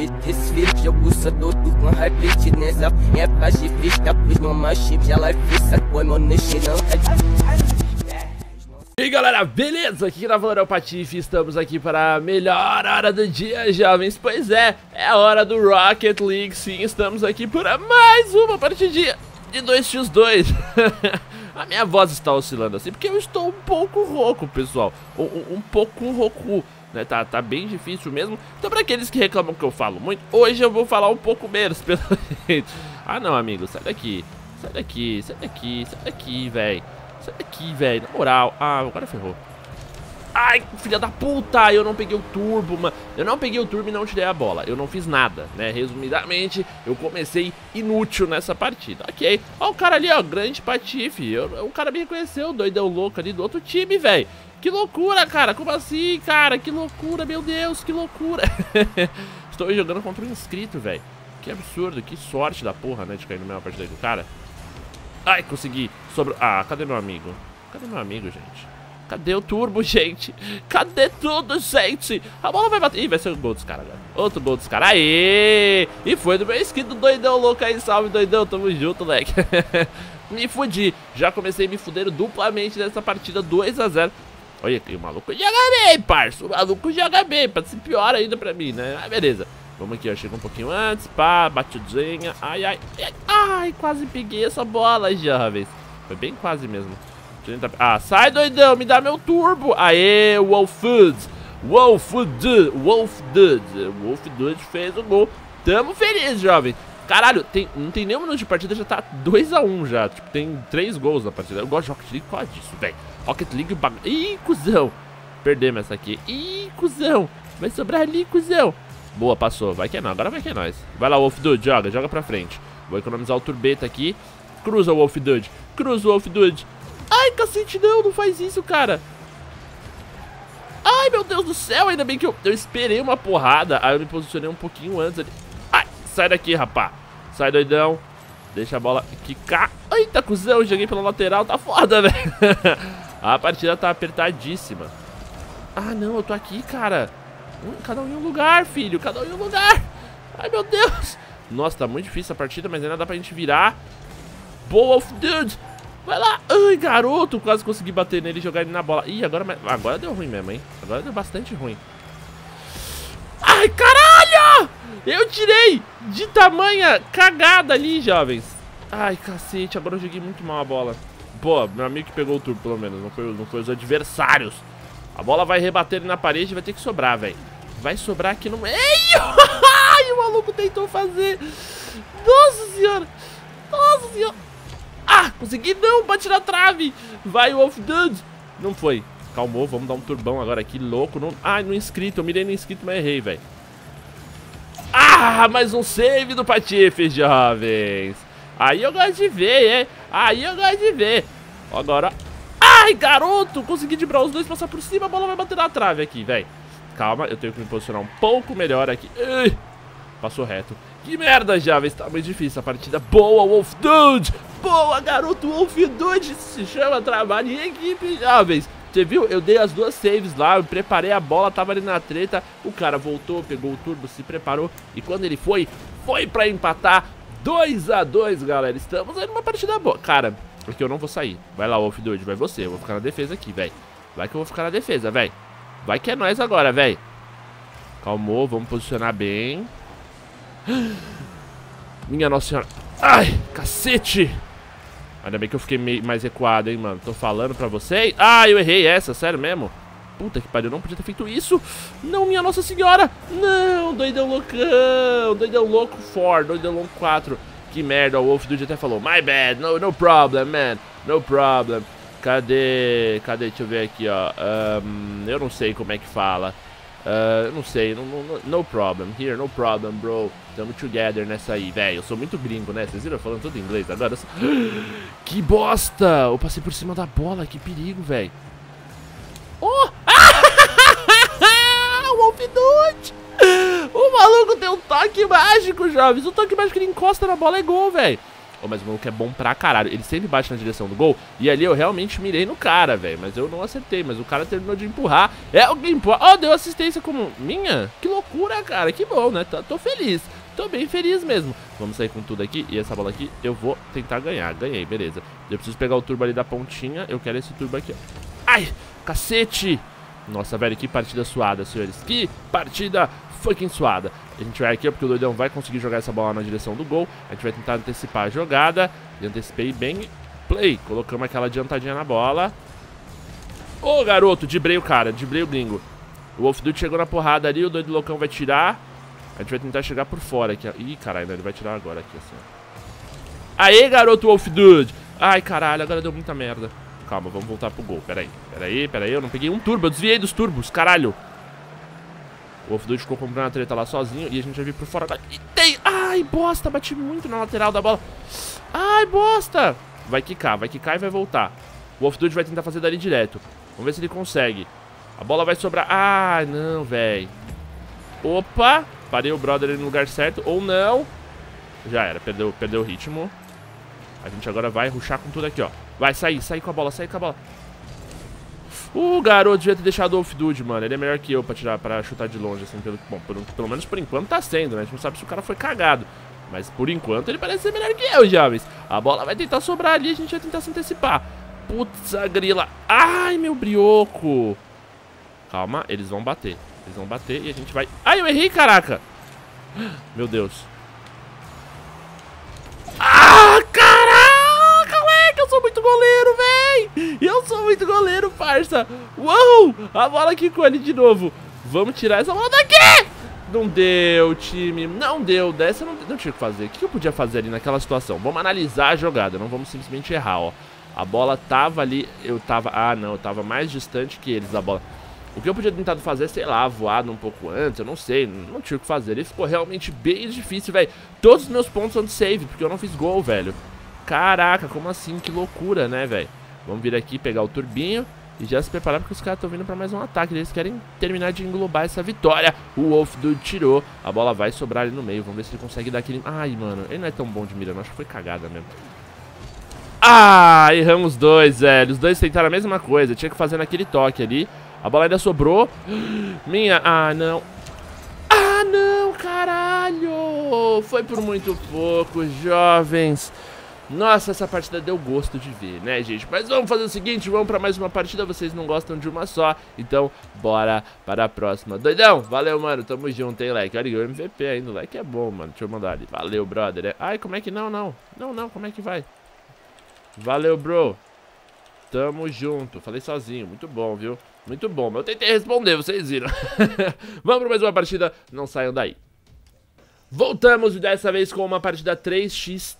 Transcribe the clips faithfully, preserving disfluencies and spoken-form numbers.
desfile, jogo sadoto com hype nessa época de festa, os mamães chip, já lá fixa, põe mano não. E aí galera, beleza? Aqui na Valorão Patife, estamos aqui para a melhor hora do dia, jovens. Pois é, é a hora do Rocket League, sim, estamos aqui para mais uma partidinha de dois contra dois. A minha voz está oscilando assim, porque eu estou um pouco rouco, pessoal, um, um, um pouco rouco, né? Tá, tá bem difícil mesmo. Então para aqueles que reclamam que eu falo muito, hoje eu vou falar um pouco menos, pelo jeito. Ah não, amigo, sai daqui, sai daqui, sai daqui, sai daqui, velho. Sai daqui, velho, na moral. Ah, agora ferrou. Ai, filha da puta, eu não peguei o turbo, mano. Eu não peguei o turbo e não tirei a bola. Eu não fiz nada, né, resumidamente, eu comecei inútil nessa partida. Ok, ó o cara ali, ó, grande patife. eu, O cara me reconheceu, o doidão louco ali do outro time, velho. Que loucura, cara, como assim, cara? Que loucura, meu Deus, que loucura. Estou jogando contra um inscrito, velho. Que absurdo, que sorte da porra, né, de cair no mesma partida do cara. Ai, consegui. Sobre... Ah, cadê meu amigo? Cadê meu amigo, gente? Cadê o turbo, gente? Cadê tudo, gente? A bola vai bater. Ih, vai ser o gol dos caras agora. Outro gol dos caras. Aê! E foi do meu skin do doidão louco aí. Salve, doidão. Tamo junto, moleque. Me fudi. Já comecei me fudendo duplamente nessa partida dois a zero. Olha aqui, o maluco joga bem, parça. O maluco joga bem. Pode ser pior ainda pra mim, né? Ah, beleza. Vamos aqui, ó, chega um pouquinho antes, pá, batidinha, ai, ai, ai, ai, quase peguei essa bola, jovens. Foi bem quase mesmo. Ah, sai, doidão, me dá meu turbo. Aê, Wolf Dude, Wolf Dude, Wolf Dude, Wolf Dude fez o gol. Tamo feliz, jovem. Caralho, tem, não tem nem um minuto de partida, já tá dois a um já. Tipo, tem três gols na partida. Eu gosto de Rocket League por causa disso, velho. Rocket League, bag... Ih, cuzão. Perdemos essa aqui. Ih, cuzão. Vai sobrar ali, cuzão. Boa, passou. Vai que é não. Agora vai que é nós. Vai lá, Wolf Dude. Joga. Joga pra frente. Vou economizar o turbeta aqui. Cruza o Wolf Dude. Cruza o Wolf Dude. Ai, cacete, não. Não faz isso, cara. Ai, meu Deus do céu. Ainda bem que eu, eu esperei uma porrada. Aí eu me posicionei um pouquinho antes ali. Ai, sai daqui, rapá. Sai, doidão. Deixa a bola quicar. Eita, cuzão. Joguei pela lateral. Tá foda, velho. A partida tá apertadíssima. Ah, não. Eu tô aqui, cara. Hum, cada um em um lugar, filho. Cada um em um lugar. Ai, meu Deus. Nossa, tá muito difícil a partida, mas ainda dá pra gente virar. Boa, Wolf Dude. Vai lá. Ai, garoto. Quase consegui bater nele e jogar ele na bola. Ih, agora, agora deu ruim mesmo, hein. Agora deu bastante ruim. Ai, caralho. Eu tirei de tamanha cagada ali, jovens. Ai, cacete. Agora eu joguei muito mal a bola. Pô, meu amigo que pegou o turbo, pelo menos. Não foi, não foi os adversários. A bola vai rebater na parede e vai ter que sobrar, velho. Vai sobrar aqui no meio. Ai, o maluco tentou fazer. Nossa senhora. Nossa senhora. Ah, consegui não, bate na trave. Vai, Wolf Dude. Não foi. Calmou, vamos dar um turbão agora aqui, louco. Não... Ai, no inscrito, eu mirei no inscrito, mas errei, velho. Ah, mais um save do Patife, jovens. Aí eu gosto de ver, é. Aí eu gosto de ver. Agora... Ai, garoto, consegui driblar os dois, passar por cima, a bola vai bater na trave aqui, velho. Calma, eu tenho que me posicionar um pouco melhor aqui. Ai, passou reto. Que merda, jovens, tá muito difícil a partida. Boa, Wolf Dude. Boa, garoto, Wolf Dude. Se chama trabalho em equipe, jovens. Você viu? Eu dei as duas saves lá, eu preparei a bola, tava ali na treta. O cara voltou, pegou o turbo, se preparou. E quando ele foi, foi pra empatar. dois a dois, galera. Estamos aí numa partida boa. Cara... Porque eu não vou sair. Vai lá, Wolf Dude, vai você. Eu vou ficar na defesa aqui, velho. Vai que eu vou ficar na defesa, velho. Vai que é nós agora, velho. Calmou, vamos posicionar bem. Minha nossa senhora. Ai, cacete. Ainda bem que eu fiquei meio mais recuado, hein, mano. Tô falando pra vocês. Ah, eu errei essa, sério mesmo. Puta que pariu, eu não podia ter feito isso. Não, minha nossa senhora. Não, doidão loucão. Doidão louco quatro, doidão louco quatro. Que merda, o Wolf Dude até falou, my bad, no, no problem, man, no problem. Cadê, cadê, deixa eu ver aqui, ó, um, eu não sei como é que fala, uh, eu não sei, no, no, no problem, here, no problem, bro. Tamo together nessa aí, velho, eu sou muito gringo, né, vocês viram eu falando tudo em inglês agora? Sou... Que bosta, eu passei por cima da bola, que perigo, velho. Oh, Wolf Dude. O maluco tem um toque mágico, jovens. O toque mágico que ele encosta na bola é gol, velho. Oh, mas o maluco é bom pra caralho. Ele sempre bate na direção do gol. E ali eu realmente mirei no cara, velho. Mas eu não acertei. Mas o cara terminou de empurrar. É alguém empurra. Oh, deu assistência como minha? Que loucura, cara. Que bom, né? Tô, tô feliz. Tô bem feliz mesmo. Vamos sair com tudo aqui. E essa bola aqui eu vou tentar ganhar. Ganhei, beleza. Eu preciso pegar o turbo ali da pontinha. Eu quero esse turbo aqui, ó. Ai, cacete. Nossa, velho, que partida suada, senhores. Que partida fucking suada. A gente vai aqui, ó, porque o doidão vai conseguir jogar essa bola na direção do gol. A gente vai tentar antecipar a jogada. E antecipei bem. Play. Colocamos aquela adiantadinha na bola. Ô, garoto, dibrei o cara, dibrei o gringo. O Wolf Dude chegou na porrada ali, o doido loucão vai tirar. A gente vai tentar chegar por fora aqui. Ih, caralho, ele vai tirar agora aqui, assim. Aê, garoto Wolf Dude. Ai, caralho, agora deu muita merda. Calma, vamos voltar pro gol, peraí. Peraí, peraí, eu não peguei um turbo, eu desviei dos turbos, caralho. O Wolf Dude ficou comprando a treta lá sozinho e a gente vai vir por fora agora. E tem... Ai, bosta, bati muito na lateral da bola. Ai, bosta. Vai quicar, vai quicar e vai voltar. O Wolf Dude vai tentar fazer dali direto. Vamos ver se ele consegue. A bola vai sobrar... Ai, não, velho. Opa, parei o brother ali no lugar certo. Ou não. Já era, perdeu, perdeu o ritmo. A gente agora vai rushar com tudo aqui, ó. Vai, sair, sair com a bola, sair com a bola. O garoto devia ter deixado o Wolf Dude, mano. Ele é melhor que eu pra tirar, pra chutar de longe, assim. Pelo, bom, pelo, pelo menos por enquanto tá sendo, né? A gente não sabe se o cara foi cagado. Mas por enquanto ele parece ser melhor que eu, jovens. A bola vai tentar sobrar ali, a gente vai tentar se antecipar. Putz, a grila. Ai, meu brioco. Calma, eles vão bater. Eles vão bater e a gente vai... Ai, eu errei, caraca. Meu Deus. Ah, caraca, moleque, eu sou muito goleiro, véi. Eu sou muito goleiro, parça. Uou, a bola quicou ali de novo. Vamos tirar essa bola daqui. Não deu, time. Não deu, dessa não, não tinha o que fazer. O que eu podia fazer ali naquela situação? Vamos analisar a jogada, não vamos simplesmente errar, ó. A bola tava ali, eu tava... Ah, não, eu tava mais distante que eles da bola. O que eu podia tentar fazer, sei lá, voado um pouco antes, eu não sei, não tinha o que fazer. Ele ficou realmente bem difícil, velho. Todos os meus pontos são de save, porque eu não fiz gol, velho. Caraca, como assim? Que loucura, né, velho? Vamos vir aqui, pegar o turbinho e já se preparar, porque os caras estão vindo pra mais um ataque. Eles querem terminar de englobar essa vitória. O Wolf Dude tirou, a bola vai sobrar ali no meio. Vamos ver se ele consegue dar aquele... Ai, mano, ele não é tão bom de mira, não. Acho que foi cagada mesmo. Ah, erramos dois, velho. Os dois tentaram a mesma coisa, tinha que fazer naquele toque ali. A bola ainda sobrou. Minha... Ah, não. Ah, não, caralho. Foi por muito pouco, jovens. Nossa, essa partida deu gosto de ver, né, gente? Mas vamos fazer o seguinte, vamos pra mais uma partida. Vocês não gostam de uma só, então bora para a próxima. Doidão, valeu, mano, tamo junto, hein, Leque. Olha, o M V P ainda, o Leque é bom, mano. Deixa eu mandar ali. Valeu, brother. Ai, como é que não, não? Não, não, como é que vai? Valeu, bro. Tamo junto. Falei sozinho, muito bom, viu? Muito bom, mas eu tentei responder, vocês viram. Vamos para mais uma partida, não saiam daí. Voltamos dessa vez com uma partida três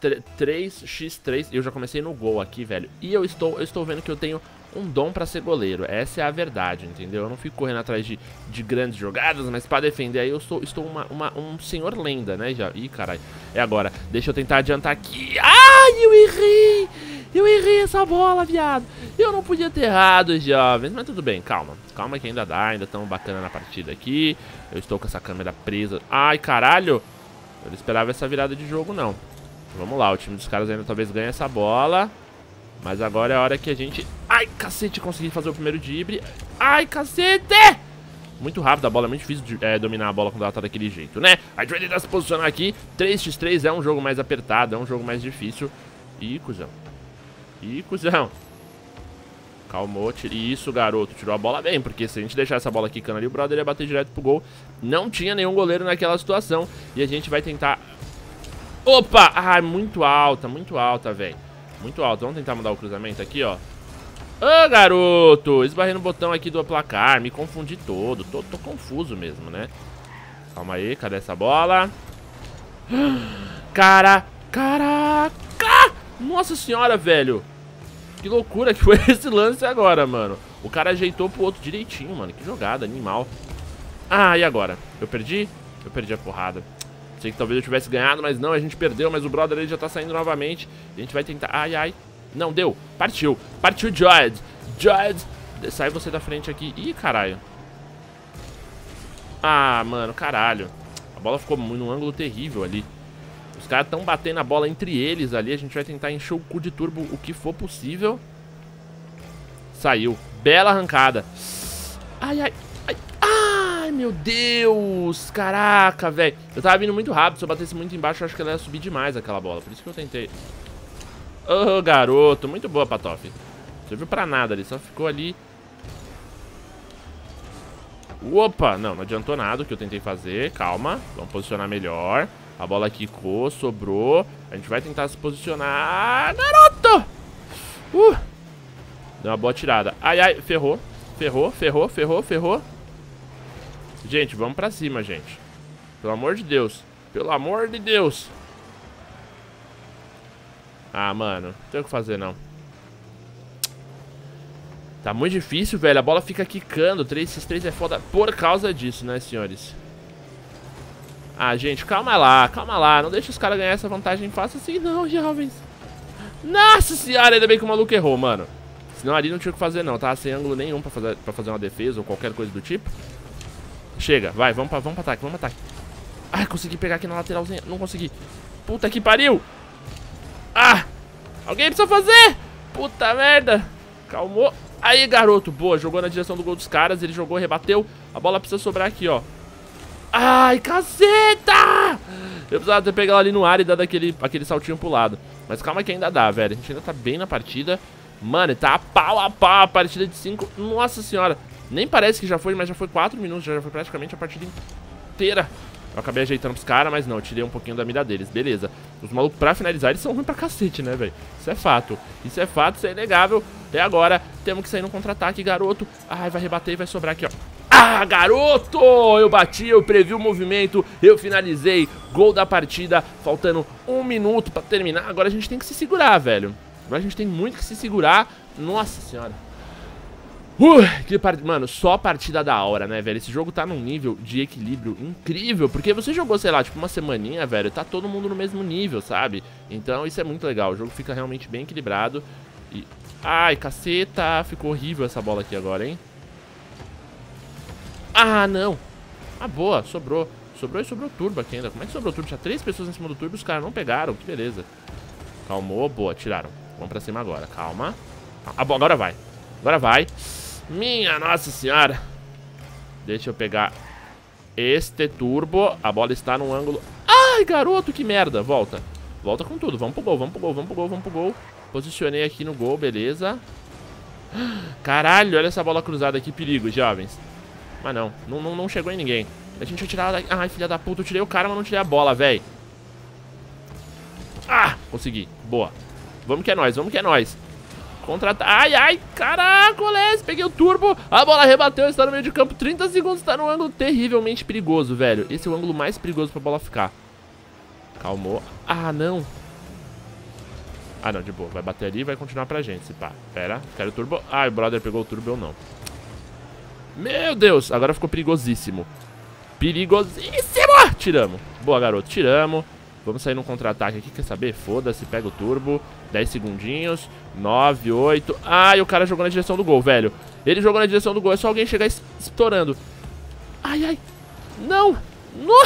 por três. Eu já comecei no gol aqui, velho. E eu estou, eu estou vendo que eu tenho um dom pra ser goleiro. Essa é a verdade, entendeu? Eu não fico correndo atrás de, de grandes jogadas, mas pra defender aí eu sou, estou uma, uma, um senhor lenda, né? Já. Ih, caralho. É agora. Deixa eu tentar adiantar aqui. Ai, eu errei! Eu errei essa bola, viado. Eu não podia ter errado, jovens. Mas tudo bem, calma. Calma que ainda dá, ainda estamos bacana na partida aqui. Eu estou com essa câmera presa. Ai, caralho. Eu não esperava essa virada de jogo, não. Vamos lá, o time dos caras ainda talvez ganhe essa bola. Mas agora é a hora que a gente... Ai, cacete, consegui fazer o primeiro drible. Ai, cacete! Muito rápido, a bola é muito difícil de é, dominar a bola quando ela tá daquele jeito, né? A gente vai tentar se posicionar aqui. três por três é um jogo mais apertado, é um jogo mais difícil. Ih, cuzão. Ih, cuzão. Calmou, tire isso, garoto. Tirou a bola bem, porque se a gente deixar essa bola quicando ali, o brother ia bater direto pro gol. Não tinha nenhum goleiro naquela situação. E a gente vai tentar... Opa! Ai, muito alta, muito alta, velho. Muito alta. Vamos tentar mudar o cruzamento aqui, ó. Ô, garoto! Esbarrei no botão aqui do placar. Me confundi todo. Tô, tô confuso mesmo, né? Calma aí, cadê essa bola? Cara... Caraca! Nossa senhora, velho. Que loucura que foi esse lance agora, mano. O cara ajeitou pro outro direitinho, mano. Que jogada, animal. Ah, e agora? Eu perdi? Eu perdi a porrada. Sei que talvez eu tivesse ganhado, mas não, a gente perdeu. Mas o brother ele já tá saindo novamente. A gente vai tentar... Ai, ai. Não, deu. Partiu. Partiu, Joyd. Joyd. Sai você da frente aqui. Ih, caralho. Ah, mano, caralho. A bola ficou num ângulo terrível ali. Os caras estão batendo a bola entre eles ali. A gente vai tentar encher o cu de turbo o que for possível. Saiu. Bela arrancada. Ai, ai, ai. Ai, meu Deus. Caraca, velho. Eu tava vindo muito rápido. Se eu batesse muito embaixo, eu acho que ela ia subir demais aquela bola. Por isso que eu tentei. Ô, oh, garoto. Muito boa, Patof. Não serviu pra nada ali. Só ficou ali. Opa. Não, não adiantou nada o que eu tentei fazer. Calma. Vamos posicionar melhor. A bola quicou, sobrou. A gente vai tentar se posicionar. Garoto! Uh! Deu uma boa tirada. Ai, ai, ferrou. Ferrou, ferrou, ferrou, ferrou. Gente, vamos pra cima, gente. Pelo amor de Deus. Pelo amor de Deus. Ah, mano. Não tem o que fazer, não. Tá muito difícil, velho. A bola fica quicando. três x três é foda por causa disso, né, senhores? Ah, gente, calma lá, calma lá. Não deixa os caras ganhar essa vantagem fácil assim, não, jovens. Nossa senhora, ainda bem que o maluco errou, mano. Senão ali não tinha o que fazer, não. Tava sem ângulo nenhum pra fazer, pra fazer uma defesa ou qualquer coisa do tipo. Chega, vai, vamos pra, vamos pra ataque, vamos pra ataque. Ai, consegui pegar aqui na lateralzinha. Não consegui. Puta que pariu. Ah, alguém precisa fazer. Puta merda. Calmou. Aí, garoto, boa, jogou na direção do gol dos caras. Ele jogou, rebateu. A bola precisa sobrar aqui, ó. Ai, caceta! Eu precisava ter pegado ela ali no ar e dado aquele, aquele saltinho pro lado. Mas calma que ainda dá, velho. A gente ainda tá bem na partida. Mano, tá pau a pau a partida de cinco. Nossa senhora. Nem parece que já foi, mas já foi quatro minutos. Já foi praticamente a partida inteira. Eu acabei ajeitando pros caras, mas não. Eu tirei um pouquinho da mira deles. Beleza. Os malucos, pra finalizar, eles são ruins pra cacete, né, velho? Isso é fato. Isso é fato, isso é inegável. E agora, temos que sair no contra-ataque, garoto. Ai, vai rebater e vai sobrar aqui, ó. Ah, garoto! Eu bati, eu previ o movimento, eu finalizei. Gol da partida, faltando um minuto pra terminar. Agora a gente tem que se segurar, velho. Agora a gente tem muito que se segurar. Nossa senhora. Uh, que part... Mano, só partida da hora, né, velho? Esse jogo tá num nível de equilíbrio incrível. Porque você jogou, sei lá, tipo uma semaninha, velho. Tá todo mundo no mesmo nível, sabe? Então isso é muito legal. O jogo fica realmente bem equilibrado. E... Ai, caceta. Ficou horrível essa bola aqui agora, hein? Ah, não. Ah, boa, sobrou. Sobrou e sobrou turbo aqui ainda. Como é que sobrou turbo? Tinha três pessoas em cima do turbo e os caras não pegaram. Que beleza. Calmou, boa, tiraram. Vamos pra cima agora, calma. Ah, bom, agora vai. Agora vai. Minha nossa senhora. Deixa eu pegar este turbo. A bola está num ângulo. Ai, garoto, que merda. Volta. Volta com tudo. Vamos pro gol, vamos pro gol, vamos pro gol, vamos pro gol. Posicionei aqui no gol, beleza. Caralho, olha essa bola cruzada aqui. Perigo, jovens. Mas não, não, não, não chegou em ninguém. A gente vai tirar ela daqui. Ai, filha da puta, eu tirei o cara, mas não tirei a bola, velho. Ah, consegui, boa. Vamos que é nóis, vamos que é nóis. Contra... Ai, ai, caraca, Les, peguei o turbo. A bola rebateu, está no meio de campo. trinta segundos, está num ângulo terrivelmente perigoso, velho. Esse é o ângulo mais perigoso pra bola ficar. Calmou. Ah, não. Ah, não, de boa, vai bater ali e vai continuar pra gente, se pá. Pera, quero o turbo. Ai, o brother pegou o turbo, eu não. Meu Deus, agora ficou perigosíssimo. Perigosíssimo! Tiramos. Boa, garoto, tiramos. Vamos sair num contra-ataque aqui, quer saber? Foda-se, pega o turbo. dez segundinhos. nove, oito. Ai, o cara jogou na direção do gol, velho. Ele jogou na direção do gol, é só alguém chegar estourando. Ai, ai. Não. Não.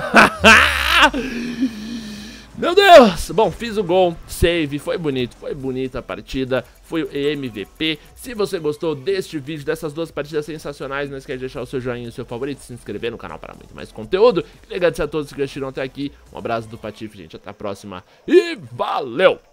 Meu Deus! Bom, fiz o gol, save, foi bonito, foi bonita a partida, foi o M V P. Se você gostou deste vídeo, dessas duas partidas sensacionais, não esquece de deixar o seu joinha e o seu favorito, se inscrever no canal para muito mais conteúdo. Agradecer a todos que assistiram até aqui, um abraço do Patife, gente, até a próxima e valeu!